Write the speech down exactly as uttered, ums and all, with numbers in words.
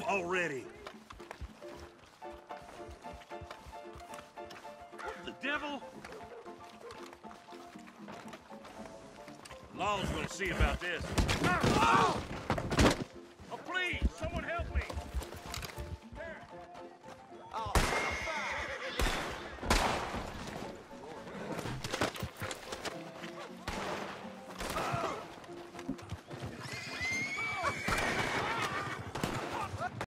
already! The devil? Law's gonna see about this. Oh!